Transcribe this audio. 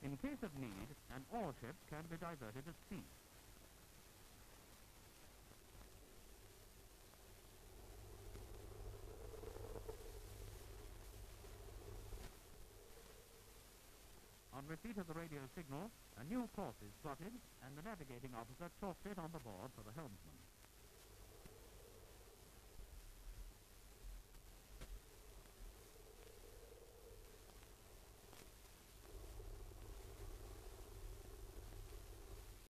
In case of need, an ore ship can be diverted at sea. On receipt of the radio signal, a new course is plotted, and the navigating officer chalks it on the board for the helmsman.